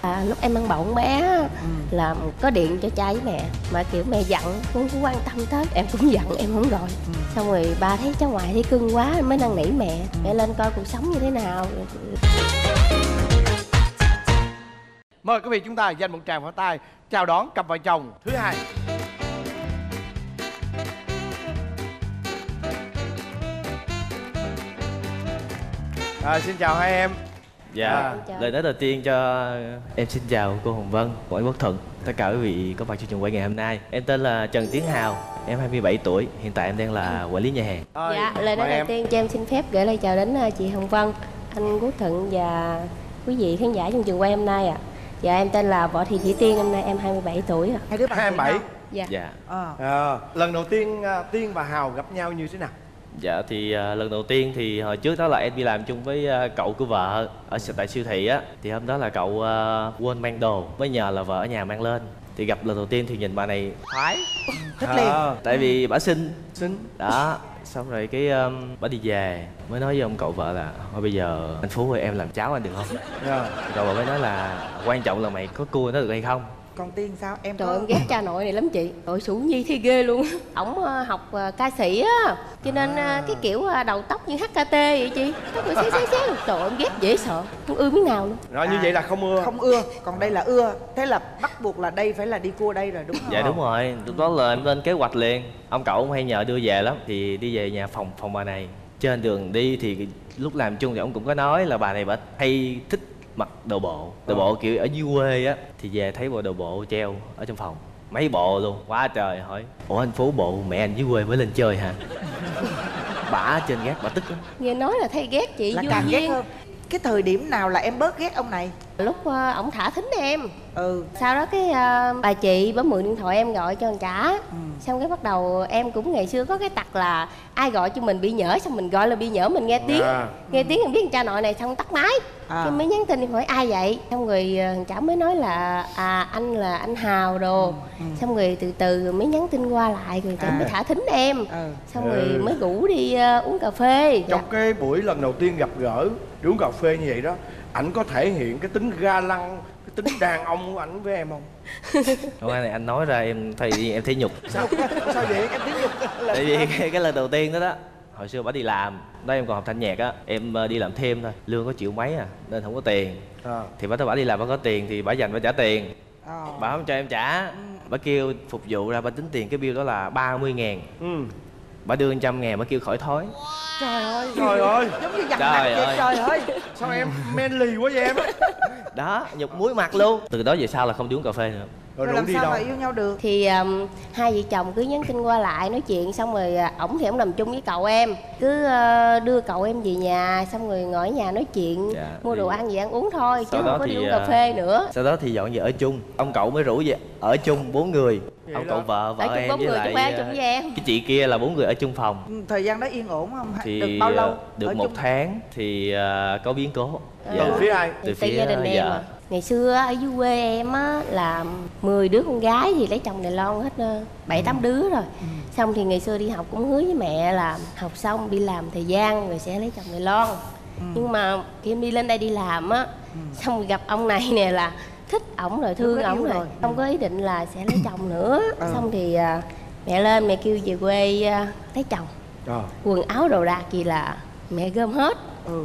Lúc em mang bầu con bé là có điện cho cha với mẹ, mà kiểu mẹ giận cũng không quan tâm tới, em cũng giận em không gọi. Xong rồi ba thấy cháu ngoại thấy cưng quá mới năn nỉ mẹ lên coi cuộc sống như thế nào. Mời quý vị chúng ta dành một tràng pháo tay chào đón cặp vợ chồng thứ hai. Xin chào hai em. Dạ, lời nói đầu tiên cho em xin chào cô Hồng Vân, cô anh Quốc Thuận, tất cả quý vị có mặt trong trường quay ngày hôm nay. Em tên là Trần Tiến Hào, em 27 tuổi, hiện tại em đang là quản lý nhà hàng. Dạ, lời nói đầu tiên cho em xin phép gửi lời chào đến chị Hồng Vân, anh Quốc Thuận và quý vị khán giả trong trường quay hôm nay ạ. Dạ, em tên là Võ Thị Thủy Tiên, năm nay em 27 tuổi ạ. Hai đứa bạn 27. Dạ. Lần đầu tiên Tiên và Hào gặp nhau như thế nào? Dạ thì lần đầu tiên thì hồi trước đó là em đi làm chung với cậu của vợ ở tại siêu thị á. Thì hôm đó là cậu quên mang đồ, mới nhờ là vợ ở nhà mang lên. Thì gặp lần đầu tiên thì nhìn bà này khoái, thích liền. Tại vì bà xinh đó. Xong rồi cái bà đi về mới nói với ông cậu vợ là thôi bây giờ anh Phú ơi, em làm cháu anh được không? Cậu vợ mới nói là quan trọng là mày có cua nó được hay không. Còn Tiên sao? Em Trời, em ghét cha nội này lắm chị. Nội Sủ Nhi thì ghê luôn. Ổng học ca sĩ á, cho nên cái kiểu đầu tóc như HKT vậy chị. Tóc rồi xé. Trời, em ghét dễ sợ, không ưa miếng nào luôn. Rồi như vậy là không ưa. Không ưa, còn đây là ưa. Thế là bắt buộc là đây phải là đi cua đây rồi đúng không? Dạ đúng rồi, lúc đó là em lên kế hoạch liền. Ông cậu cũng hay nhờ đưa về lắm. Thì đi về nhà phòng bà này. Trên đường đi thì lúc làm chung thì ông cũng có nói là bà này bà hay thích mặc đồ bộ kiểu ở dưới quê á. Thì về thấy bộ đồ bộ treo ở trong phòng mấy bộ luôn, quá trời. Hỏi ủa anh Phú bộ mẹ anh dưới quê mới lên chơi hả? Bả trên gác bà tức lắm. Nghe nói là thấy ghét chị là vô càng duyên. ghét hơn. Cái thời điểm nào là em bớt ghét ông này? Lúc ổng thả thính em. Sau đó cái bà chị bấm mượn điện thoại em gọi cho anh trả. Xong cái bắt đầu em cũng ngày xưa có cái tật là ai gọi cho mình bị nhỡ, xong mình gọi là bị nhỡ, mình nghe tiếng nghe tiếng em biết cha nội này, xong tắt máy. Cái mới nhắn tin hỏi ai vậy, xong rồi trả mới nói là anh là anh Hào đồ. Xong rồi từ từ mới nhắn tin qua lại rồi trả mới thả thính em. Xong rồi mới rủ đi uống cà phê. Trong cái buổi lần đầu tiên gặp gỡ đi uống cà phê như vậy đó, ảnh có thể hiện cái tính ga lăng, cái tính đàn ông của ảnh với em không? Hôm nay này anh nói ra em thấy nhục. Sao vậy? Em thấy nhục. Tại vì cái lần đầu tiên đó hồi xưa bà đi làm đó, em còn học thanh nhạc á, em đi làm thêm thôi, lương có triệu mấy nên không có tiền. Thì bà đi làm bà có tiền thì bà dành bà trả tiền. Bà không cho em trả, bà kêu phục vụ ra bà tính tiền, cái bill đó là 30.000. Bà đưa 100.000, bà kêu khỏi thối. Trời ơi, giống như dằn mặt vậy. Trời ơi, sao em manly quá vậy em? Đó, nhục muối mặt luôn. Từ đó về sau là không đi uống cà phê nữa. Rồi làm sao mà yêu nhau được? Thì hai vợ chồng cứ nhắn tin qua lại nói chuyện, xong rồi ổng thì ổng làm chung với cậu em, cứ đưa cậu em về nhà, xong rồi ngồi ở nhà nói chuyện, mua đồ ăn gì ăn uống thôi, chứ không có đi uống cà phê nữa. Sau đó thì dọn về ở chung, ông cậu mới rủ về ở chung 4 người. Ông cậu vợ em với lại cái chị kia là 4 người ở chung phòng. Thời gian đó yên ổn không? Thì được bao lâu? được 1 tháng thì có biến cố. Từ phía ai? Từ phía gia đình em à. Ngày xưa ở dưới quê em á là 10 đứa con gái thì lấy chồng Đài Loan hết 7-8 đứa rồi. Xong thì ngày xưa đi học cũng hứa với mẹ là học xong đi làm thời gian rồi sẽ lấy chồng Đài Loan. Nhưng mà khi em đi lên đây đi làm á, xong rồi gặp ông này nè là thích ổng rồi, thương ổng rồi, không có ý định là sẽ lấy chồng nữa. Xong thì mẹ lên mẹ kêu về quê lấy chồng. Quần áo đồ đạc gì là mẹ gom hết.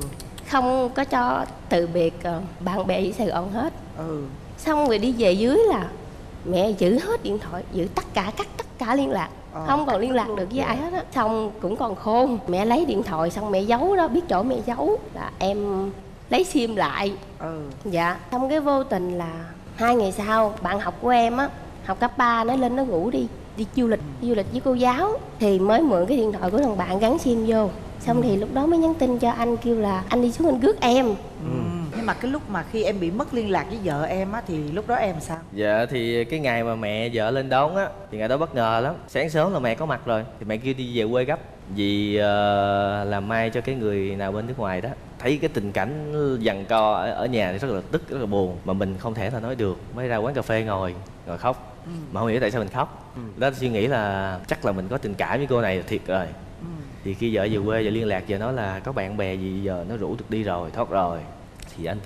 Không có cho từ biệt bạn bè với Sài Gòn hết. Xong rồi đi về dưới là mẹ giữ hết điện thoại, giữ cắt tất cả liên lạc, không còn liên lạc được với ai hết á. Xong cũng còn khôn, mẹ lấy điện thoại xong mẹ giấu đó, biết chỗ mẹ giấu là em lấy sim lại. Dạ, xong cái vô tình là 2 ngày sau bạn học của em á, học cấp 3, nó lên nó rủ đi du lịch với cô giáo, thì mới mượn cái điện thoại của thằng bạn gắn sim vô. Xong thì lúc đó mới nhắn tin cho anh kêu là anh đi xuống anh rước em. Nhưng mà cái lúc mà khi em bị mất liên lạc với vợ em á thì lúc đó em sao? Dạ thì cái ngày mà mẹ vợ lên đón á thì ngày đó bất ngờ lắm. Sáng sớm là mẹ có mặt rồi thì mẹ kêu đi về quê gấp vì làm mai cho cái người nào bên nước ngoài đó. Thấy cái tình cảnh giằng co ở nhà thì rất là tức, rất là buồn, mà mình không thể nào nói được, mới ra quán cà phê ngồi khóc. Mà không hiểu tại sao mình khóc. Đó suy nghĩ là chắc là mình có tình cảm với cô này thiệt rồi. Thì khi vợ về quê và liên lạc, giờ nói là có bạn bè gì giờ nó rủ được đi rồi, thoát rồi, thì anh tìm cách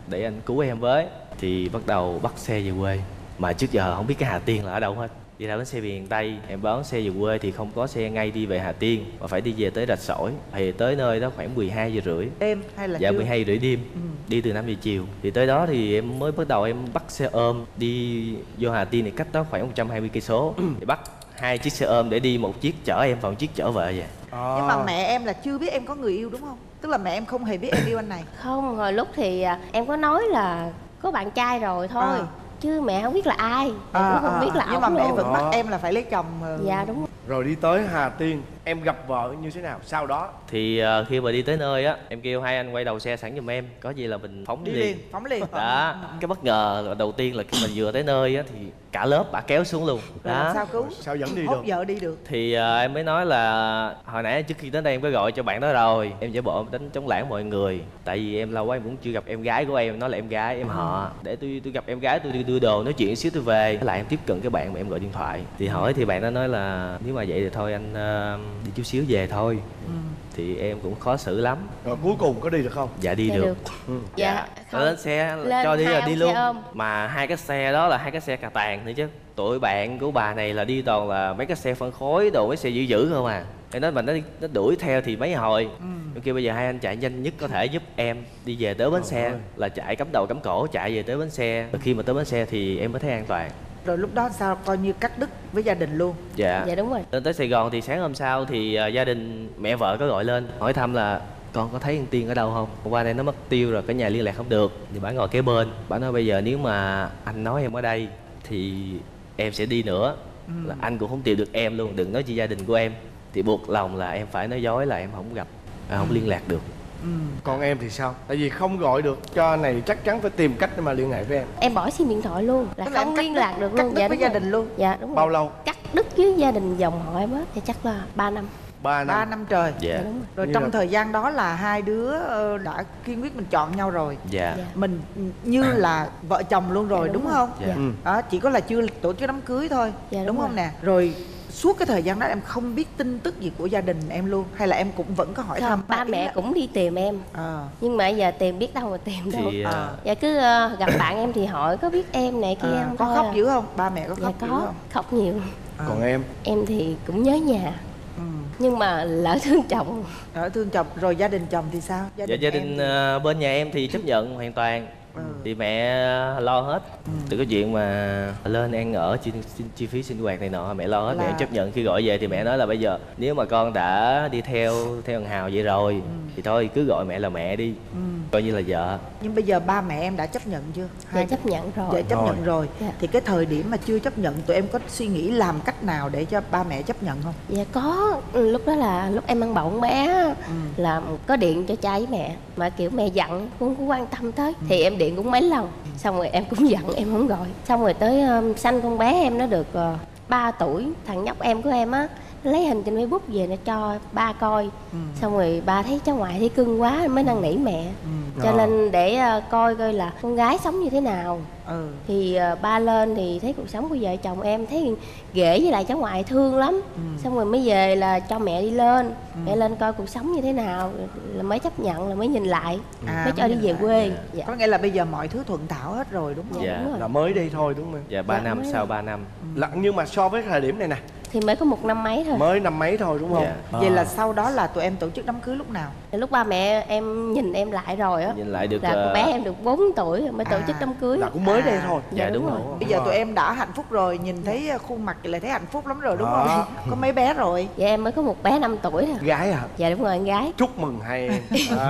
để anh cứu em với. Thì bắt đầu bắt xe về quê, mà trước giờ không biết cái Hà Tiên là ở đâu hết. Đi ra bến xe miền Tây, em báo xe về quê thì không có xe ngay đi về Hà Tiên, mà phải đi về tới Rạch Sỏi. Thì tới nơi đó khoảng 12 giờ rưỡi. Đêm hay là dạ trưa? 12 giờ rưỡi đêm. Đi từ 5 giờ chiều. Thì tới đó thì em mới bắt đầu em bắt xe ôm đi vô Hà Tiên, này cách đó khoảng 120 cây số. Thì bắt 2 chiếc xe ôm để đi, một chiếc chở em và một chiếc chở vợ vậy. Nhưng mà mẹ em là chưa biết em có người yêu đúng không? Tức là mẹ em không hề biết em yêu anh này. Không, hồi lúc thì em có nói là có bạn trai rồi thôi, chứ mẹ không biết là ai, mẹ cũng không biết là nhưng mà ổng mẹ luôn. vẫn bắt em là phải lấy chồng. Dạ đúng rồi. Rồi đi tới Hà Tiên, em gặp vợ như thế nào sau đó? Thì khi mà đi tới nơi á, em kêu hai anh quay đầu xe sẵn giùm em, có gì là mình phóng Đi liền. liền, phóng liền. Đó, cái bất ngờ đầu tiên là khi mình vừa tới nơi á thì cả lớp bà kéo xuống luôn. Rồi làm Đó. sao cứu? Sao vẫn đi Hốt được? vợ đi được. Thì em mới nói là hồi nãy trước khi đến đây em có gọi cho bạn đó rồi, em giả bộ đánh chống lãng mọi người, tại vì em lâu quá em cũng chưa gặp em gái của em nói là em gái em họ, để tôi gặp em gái tôi đi đưa đồ nói chuyện xíu tôi về. Thế là em tiếp cận cái bạn mà em gọi điện thoại thì hỏi, thì bạn đó nói là nếu mà vậy thì thôi anh đi chút xíu về thôi. Thì em cũng khó xử lắm. Rồi cuối cùng có đi được không? Dạ đi Dạ được. được. Dạ không. lên xe Lên cho đi hai là ông đi xe luôn. ôm. Mà hai cái xe đó là hai cái xe cà tàng nữa chứ. Tụi bạn của bà này là đi toàn là mấy cái xe phân khối đồ, mấy xe dữ dữ không à. Em nói mà nó đuổi theo thì mấy hồi. Em kêu bây giờ hai anh chạy nhanh nhất có thể giúp em đi về tới bến xe. Là chạy cắm đầu cắm cổ chạy về tới bến xe. Rồi khi mà tới bến xe thì em mới thấy an toàn. Rồi lúc đó sao, coi như cắt đứt với gia đình luôn? Dạ. Dạ đúng rồi. Lên tới Sài Gòn thì sáng hôm sau thì gia đình mẹ vợ có gọi lên hỏi thăm là con có thấy con Tiên ở đâu không? Hôm qua đây nó mất tiêu rồi, cả nhà liên lạc không được. Thì bà ngồi kế bên, bà nói bây giờ nếu mà anh nói em ở đây thì em sẽ đi nữa. Là anh cũng không tìm được em luôn, đừng nói chi gia đình của em. Thì buộc lòng là em phải nói dối là em không gặp, không liên lạc được. Còn em thì sao? Tại vì không gọi được cho này chắc chắn phải tìm cách để mà liên hệ với em. Em bỏ sim điện thoại luôn, là Tức là em không cắt liên đứt- lạc được cắt luôn. đứt Dạ với đúng gia rồi. đình luôn. Dạ đúng rồi. Bao lâu? Cắt đứt với gia đình dòng họ em hết thì chắc là 3 năm. 3 năm. 3 năm trời. Dạ. Dạ đúng rồi. Rồi Như trong là- thời gian đó là hai đứa đã kiên quyết mình chọn nhau rồi. Dạ. Dạ. Mình như là vợ chồng luôn rồi Dạ, đúng đúng không? Dạ. Đó, chỉ có là chưa tổ chức đám cưới thôi. Dạ, đúng đúng không rồi. nè? Rồi suốt cái thời gian đó em không biết tin tức gì của gia đình em luôn, hay là em cũng vẫn có hỏi Không, thăm? ba mẹ cũng đi tìm em, nhưng mà giờ tìm biết đâu mà tìm đâu. Thì Dạ cứ gặp bạn em thì hỏi có biết em này kia không có thôi khóc à. dữ không? Ba mẹ có Dạ khóc dữ có, không? khóc nhiều. Còn em? Em thì cũng nhớ nhà, nhưng mà lỡ thương chồng. Ở thương chồng. Rồi gia đình chồng thì sao? Dạ gia đình em bên nhà em thì chấp nhận hoàn toàn. Thì mẹ lo hết. Từ cái chuyện mà lên ăn ở chi phí sinh hoạt này nọ mẹ lo hết. Là- Mẹ chấp nhận. Khi gọi về thì mẹ nói là bây giờ nếu mà con đã đi theo thằng Hào vậy rồi thì thôi cứ gọi mẹ là mẹ đi, coi như là vợ. Nhưng bây giờ ba mẹ em đã chấp nhận chưa? Dạ chấp nhận rồi. Dạ chấp nhận rồi. Dạ. Thì cái thời điểm mà chưa chấp nhận, tụi em có suy nghĩ làm cách nào để cho ba mẹ chấp nhận không? Dạ có, lúc đó là lúc em ăn bầu con bé là có điện cho cha với mẹ, mà kiểu mẹ giận cũng không quan tâm tới thì em điện cũng mấy lần, xong rồi em cũng giận em không gọi. Xong rồi tới sanh con bé em nó được 3 tuổi, thằng nhóc em của em á nó lấy hình trên Facebook về nó cho ba coi. Xong rồi ba thấy cháu ngoại thấy cưng quá mới năn nỉ mẹ, cho nên để coi coi là con gái sống như thế nào. Thì ba lên thì thấy cuộc sống của vợ chồng em thấy ghẻ với lại cháu ngoại thương lắm. Xong rồi mới về là cho mẹ đi lên, mẹ lên coi cuộc sống như thế nào là mới chấp nhận, là mới nhìn lại, mới cho đi về quê. Dạ. Có nghĩa là bây giờ mọi thứ thuận thảo hết rồi đúng không? Dạ. Đúng rồi. Là mới đi thôi đúng không em? Dạ 3 Dạ, năm, mới sau rồi. 3 năm. Nhưng mà so với thời điểm này nè, Thì mới có 1 năm mấy thôi. mới năm mấy thôi đúng không? Dạ. Vậy là sau đó là tụi em tổ chức đám cưới lúc nào? Lúc ba mẹ em nhìn em lại rồi á, Nhìn lại được là con bé em được 4 tuổi rồi mới tổ chức đám cưới. Là cũng mới đây thôi. Dạ đúng rồi. Bây giờ tụi em đã hạnh phúc rồi, nhìn thấy khuôn mặt là thấy hạnh phúc lắm rồi đúng Đó. không? Có mấy bé rồi. Dạ em mới có một bé 5 tuổi thôi. Gái à? Dạ đúng rồi, con gái. Chúc mừng hai em.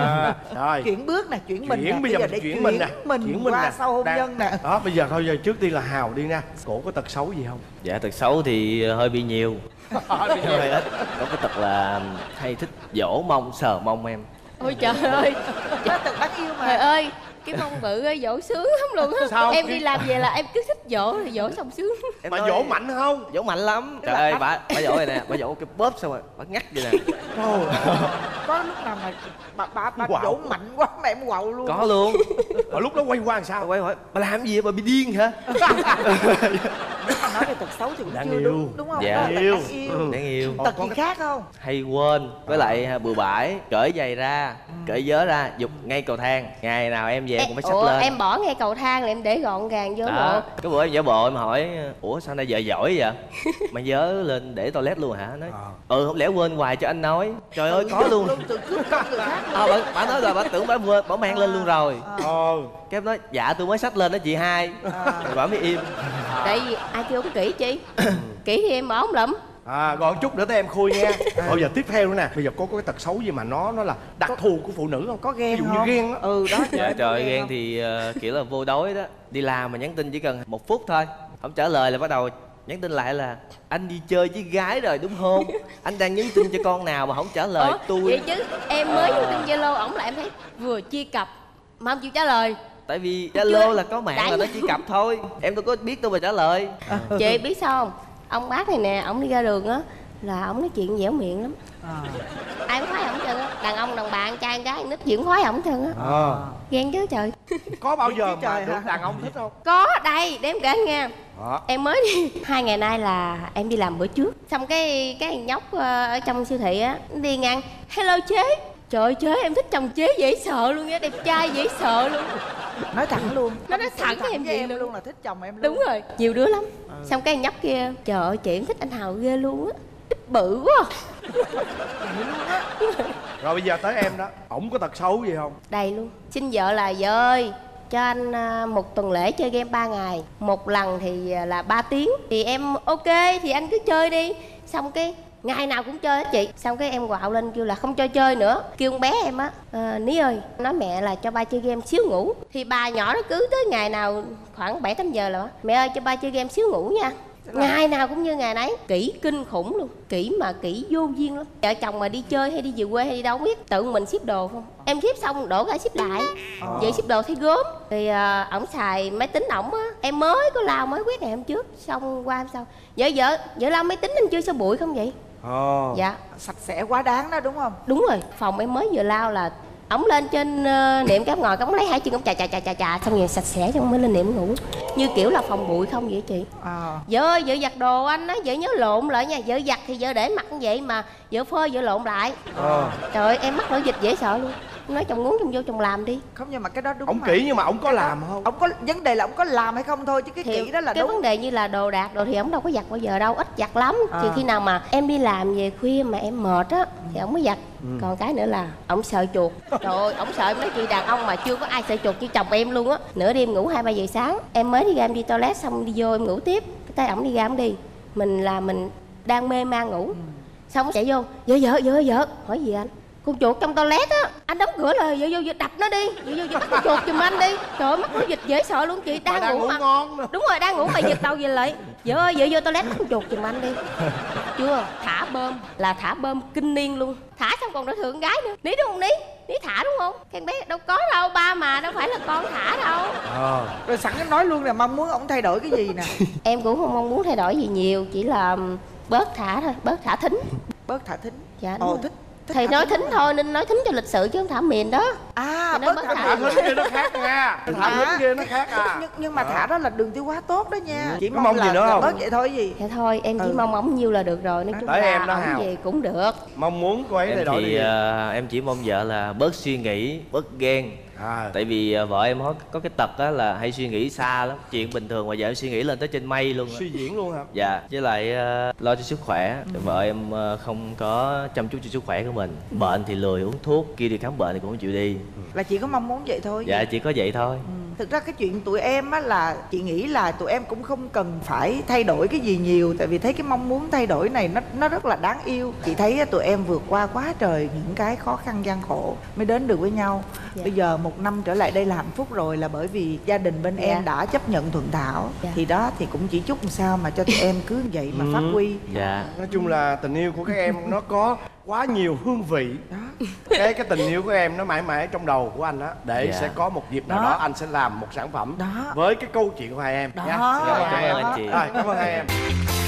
Rồi. Chuyển bước nè, chuyển mình nè. Chuyển bây giờ để mình chuyển mình nè. mình Chuyển mình qua nè. sau hôn Đang- nhân nè. Đó bây giờ thôi, giờ trước tiên là Hào đi nha. Cổ có tật xấu gì không? Dạ tật xấu thì hơi bị nhiều. Hơi ít. Có cái tật là hay thích dỗ mông, sờ mông em. Ôi trời ơi, Nó tự đáng yêu trời mà. ơi, cái mông bự ơi, dỗ sướng lắm luôn á. Sao? Em đi làm về là em cứ thích dỗ, thì dỗ xong sướng. Em Mà nói- dỗ mạnh không? Dỗ mạnh lắm. Trời ơi, bà dỗ này nè, bà dỗ cái bóp xong rồi, bà ngắt vậy nè. Có lúc nào mà bà Quạo. dỗ mạnh quá mà em quạo luôn. Có luôn. Ở lúc đó quay qua làm Bà sao? quay hỏi, bà làm gì vậy, bà bị điên hả? nói về tật xấu thì cũng Đáng chưa yêu. đúng, đúng không? Dạ. Đó là Đáng yêu. đáng yêu. Đáng yêu. Tật gì khác không? Hay quên, với lại bừa bãi, cởi giày ra, cởi vớ ra, giục ngay cầu thang. Ngày nào em về em cũng phải xách lên. Em bỏ ngay cầu thang là em để gọn gàng vô Đó, bộ. cái bữa em giả bộ em hỏi ủa sao nay vợ giỏi vậy? Mà vớ lên để toilet luôn hả? Nói không lẽ quên hoài cho anh nói. Trời ơi có luôn. Tự cướp công người khác luôn. Bà nói rồi, bà tưởng bà quên, bà mang lên luôn rồi. Ờ. Cái em nói dạ tôi mới xách lên đó chị hai. Rồi bà mới im. Tại vì ai kêu không kỹ chi. Kỹ thì em bỏ không lụm. Rồi chút nữa tới em khui nha. Bây giờ tiếp theo nữa nè, bây giờ có cái tật xấu gì mà nó là đặc thù của phụ nữ không? Có ghen ví dụ không? như ghen á. Ừ đó. Dạ trời ghen thì kiểu là vô đối đó. Đi làm mà nhắn tin chỉ cần 1 phút thôi, không trả lời là bắt đầu nhắn tin lại là anh đi chơi với gái rồi đúng không? Anh đang nhắn tin cho con nào mà không trả lời tôi. Vậy chứ em mới vô tin Zalo ổng là em thấy vừa chia cặp mà không chịu trả lời. Tại vì Zalo là có mạng là nó chỉ cặp thôi. Em đâu có biết đâu mà trả lời. Chị biết sao không? Ông bác này nè, ổng đi ra đường á là ổng nói chuyện dẻo miệng lắm. Ai cũng khoái ổng trơn á. Đàn ông, đàn bà, trai, gái, nít gì cũng khoái ổng trơn á. Ghen chứ trời. Có bao giờ mà trời được hả? đàn ông thích không? Có, đây, để em kể nghe. Đó. Em mới đi 2 ngày nay là em đi làm bữa trước. Xong cái nhóc ở trong siêu thị á đi ngang, hello chế. Trời ơi chế, em thích chồng chế dễ sợ luôn á, đẹp trai dễ sợ luôn. Nói thẳng luôn. Nó nói thẳng với em với vậy em luôn. luôn là thích chồng em luôn. Đúng rồi, nhiều đứa lắm. Xong cái nhóc kia, trời ơi chị em thích anh Hào ghê luôn á. Đít bự quá. Rồi bây giờ tới em đó, ổng có tật xấu gì không? Đầy luôn. Xin vợ là vợ ơi, cho anh 1 tuần lễ chơi game 3 ngày. 1 lần thì là 3 tiếng. Thì em ok thì anh cứ chơi đi. Xong cái ngày nào cũng chơi hết chị. Xong cái em quạo lên kêu là không cho chơi nữa. Kêu con bé em á, Ní ơi, nói mẹ là cho ba chơi game xíu ngủ. Thì bà nhỏ nó cứ tới ngày nào khoảng 7-8 giờ là mẹ ơi cho ba chơi game xíu ngủ nha. Ngày nào cũng như ngày nấy. Kỹ kinh khủng luôn. Kỹ mà kỹ vô duyên lắm. Vợ chồng mà đi chơi hay đi về quê hay đi đâu biết tự mình ship đồ không. Em ship xong đổ ra ship lại. Vậy ship đồ thấy gớm. Thì ổng xài máy tính ổng á. Em mới có lao mới quét ngày hôm trước. Xong qua hôm sau vợ lao máy tính anh chưa sao bụi không vậy? Dạ. Sạch sẽ quá đáng đó đúng không? Đúng rồi. Phòng em mới vừa lao là ổng lên trên niệm cái ngồi ổng lấy 2 chân ổng chà xong rồi sạch sẽ xong mới lên niệm ngủ. Như kiểu là phòng bụi không vậy chị. Vợ ơi vợ giặt đồ anh á, vợ nhớ lộn lại nha. Vợ giặt thì vợ để mặt như vậy mà vợ phơi vợ lộn lại. Trời ơi em mắc nổi dịch dễ sợ luôn. Nói chồng muốn chồng vô chồng làm đi. Không nhưng mà cái đó đúng. Ổng kỹ nhưng mà ổng có làm không? Ổng có vấn đề là ổng có làm hay không thôi chứ cái Thì kỹ đó là cái đúng. vấn đề như là đồ đạc đồ thì ổng đâu có giặt bao giờ đâu, ít giặt lắm. Thì khi nào mà em đi làm về khuya mà em mệt á thì ổng mới giặt. Còn cái nữa là ổng sợ chuột. Trời ơi ổng sợ em nói chị đàn ông mà chưa có ai sợ chuột như chồng em luôn á. Nửa đêm ngủ 2-3 giờ sáng em mới đi ra em đi toilet xong đi vô em ngủ tiếp. Cái tay ổng đi ra ổng đi mình đang mê man ngủ. Xong chạy vô vợ hỏi gì anh? Con chuột trong toilet á, anh đóng cửa là vô đập nó đi, vô bắt con chuột giùm anh đi. Trời ơi mắt nó dịch dễ sợ luôn chị. Đang ngủ mà ngon nữa. đúng rồi đang ngủ mà giật đầu về lại. Vợ ơi vợ vô toilet bắt con chuột giùm anh đi. Chưa thả bơm là thả bơm kinh niên luôn. Thả xong còn đối tượng gái nữa. Ní đúng không Ní? Ní thả đúng không? Cái bé đâu có đâu, ba mà đâu phải là con thả đâu. Rồi sẵn em nói luôn là mong muốn ổng thay đổi cái gì nè. Em cũng không mong muốn thay đổi gì nhiều, chỉ là bớt thả thôi, bớt thả thính. Bớt thả thính. Dạ đúng rồi. Thích Thì nói thính thôi nên nói thính cho lịch sự chứ không thả miền đó. À Thì bớt bớt thả Thả thính. thính kia nó khác nha. Thả thính kia nó khác à. Nhưng mà thả đó là đường tiêu hóa tốt đó nha. Chỉ Có mong gì nữa là không? bớt vậy thôi gì. Dạ thôi em chỉ mong ổng nhiêu là được rồi. Nói chung Tới là em đó, ổng Hào. gì cũng được. Mong muốn cô ấy thay Em đổi thì đi. em chỉ mong vợ là bớt suy nghĩ, bớt ghen. Tại vì vợ em có cái tật á là hay suy nghĩ xa lắm. Chuyện bình thường mà vợ em suy nghĩ lên tới trên mây luôn á. Suy diễn luôn hả? Dạ, với lại lo cho sức khỏe. Vợ em không có chăm chút cho sức khỏe của mình. Bệnh thì lười uống thuốc, kia đi khám bệnh thì cũng không chịu đi. Là chị có mong muốn vậy thôi. Dạ chỉ có vậy thôi. Thực ra cái chuyện tụi em á là chị nghĩ là tụi em cũng không cần phải thay đổi cái gì nhiều. Tại vì thấy cái mong muốn thay đổi này nó rất là đáng yêu. Chị thấy tụi em vượt qua quá trời những cái khó khăn gian khổ mới đến được với nhau. Bây giờ 1 năm trở lại đây là hạnh phúc rồi là bởi vì gia đình bên em đã chấp nhận thuận thảo. Thì đó thì cũng chỉ chúc làm sao mà cho tụi em cứ vậy mà phát huy. Dạ. Nói chung là tình yêu của các em nó có quá nhiều hương vị. Cái tình yêu của em nó mãi mãi trong đầu của anh á. Để sẽ có một dịp nào đó anh sẽ làm một sản phẩm với cái câu chuyện của hai em. Đó. Nha. Cảm ơn anh chị. Rồi, cảm ơn hai em.